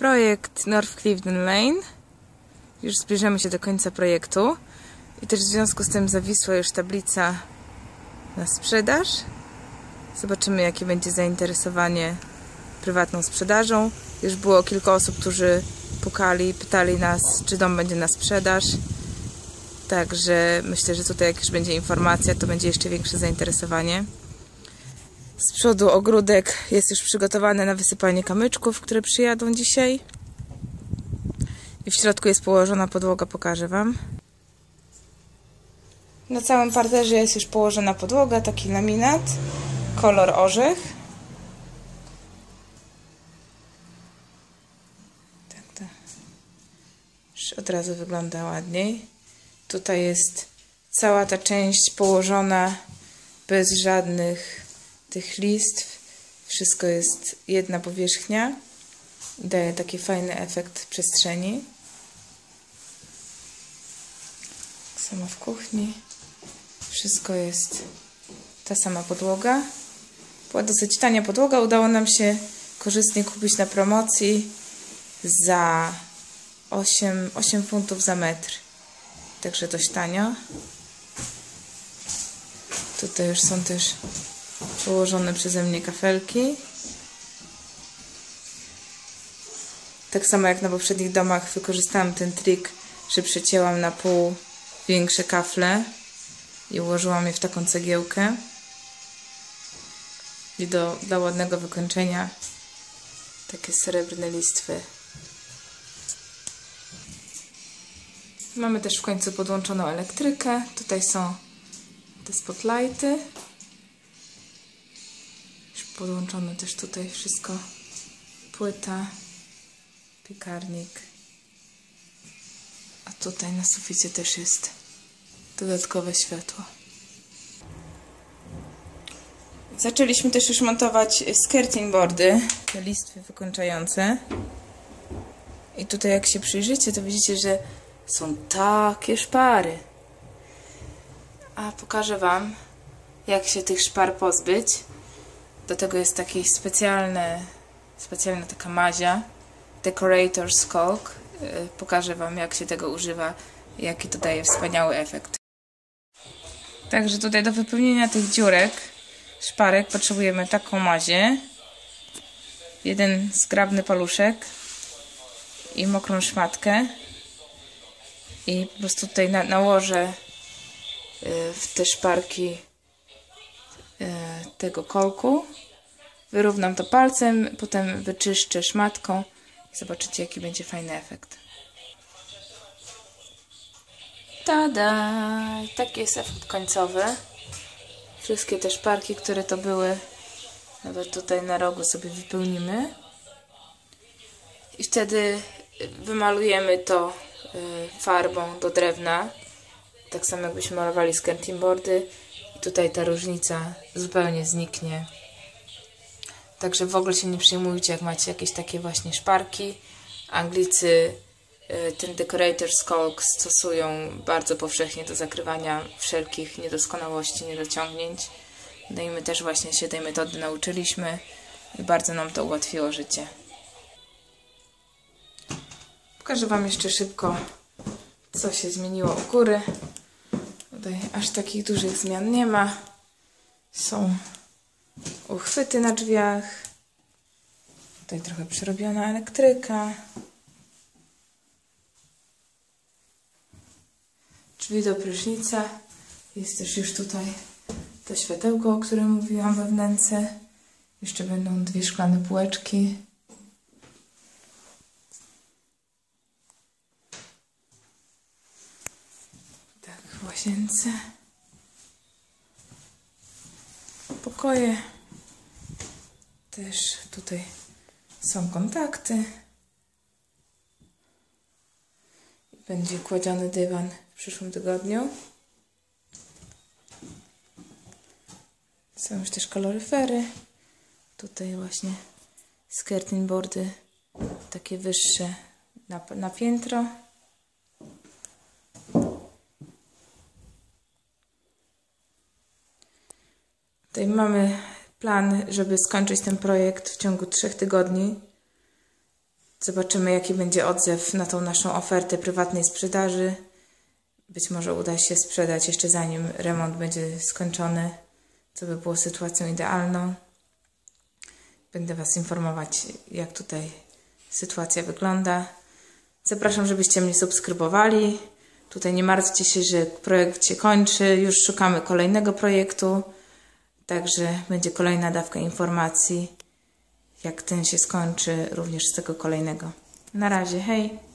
projekt North Clifton Lane. Już zbliżamy się do końca projektu i też w związku z tym zawisła już tablica na sprzedaż. Zobaczymy, jakie będzie zainteresowanie prywatną sprzedażą. Już było kilka osób, którzy pukali, pytali nas, czy dom będzie na sprzedaż. Także myślę, że tutaj jak już będzie informacja, to będzie jeszcze większe zainteresowanie. Z przodu ogródek jest już przygotowany na wysypanie kamyczków, które przyjadą dzisiaj. I w środku jest położona podłoga, pokażę Wam. Na całym parterze jest już położona podłoga, taki laminat, kolor orzech. Tak to już od razu wygląda ładniej. Tutaj jest cała ta część położona bez żadnych tych listw. Wszystko jest jedna powierzchnia. Daje taki fajny efekt przestrzeni. Tak samo w kuchni. Wszystko jest ta sama podłoga. Była dosyć tania podłoga. Udało nam się korzystnie kupić na promocji za 8 funtów za metr. Także dość tanio. Tutaj już są też położone przeze mnie kafelki. Tak samo jak na poprzednich domach wykorzystałam ten trik, że przecięłam na pół większe kafle i ułożyłam je w taką cegiełkę. I dla ładnego wykończenia takie srebrne listwy. Mamy też w końcu podłączoną elektrykę. Tutaj są te spotlighty. Już podłączone też tutaj wszystko. Płyta, piekarnik. A tutaj na suficie też jest dodatkowe światło. Zaczęliśmy też już montować skirting boardy, te listwy wykończające. I tutaj jak się przyjrzycie, to widzicie, że są takie szpary. A pokażę Wam, jak się tych szpar pozbyć. Do tego jest taki specjalna taka mazia, Decorator's Caulk. Pokażę Wam, jak się tego używa i jaki to daje wspaniały efekt. Także tutaj do wypełnienia tych dziurek, szparek, potrzebujemy taką mazię, jeden zgrabny paluszek i mokrą szmatkę. I po prostu tutaj nałożę w te szparki tego kolku. Wyrównam to palcem, potem wyczyszczę szmatką i zobaczycie, jaki będzie fajny efekt. Tada! Taki jest efekt końcowy. Wszystkie te szparki, które to były, nawet tutaj na rogu sobie wypełnimy. I wtedy wymalujemy to farbą do drewna. Tak samo jakbyśmy malowali skirting boardy. I tutaj ta różnica zupełnie zniknie. Także w ogóle się nie przejmujcie, jak macie jakieś takie właśnie szparki. Anglicy ten Decorator's Caulk stosują bardzo powszechnie do zakrywania wszelkich niedoskonałości, niedociągnięć. No i my też właśnie się tej metody nauczyliśmy i bardzo nam to ułatwiło życie. Pokażę Wam jeszcze szybko, co się zmieniło u góry. Tutaj aż takich dużych zmian nie ma. Są uchwyty na drzwiach. Tutaj trochę przerobiona elektryka. Drzwi do prysznica. Jest też już tutaj to światełko, o którym mówiłam we wnęce. Jeszcze będą dwie szklane półeczki. Tak, w łazience. Pokoje. Też tutaj są kontakty. Będzie kładziony dywan w przyszłym tygodniu. Są już też kaloryfery. Tutaj właśnie skirting boardy takie wyższe na piętro. Tutaj mamy plan, żeby skończyć ten projekt w ciągu 3 tygodni. Zobaczymy, jaki będzie odzew na tą naszą ofertę prywatnej sprzedaży. Być może uda się sprzedać jeszcze zanim remont będzie skończony, co by było sytuacją idealną. Będę Was informować, jak tutaj sytuacja wygląda. Zapraszam, żebyście mnie subskrybowali. Tutaj nie martwcie się, że projekt się kończy. Już szukamy kolejnego projektu. Także będzie kolejna dawka informacji, jak ten się skończy, również z tego kolejnego. Na razie, hej!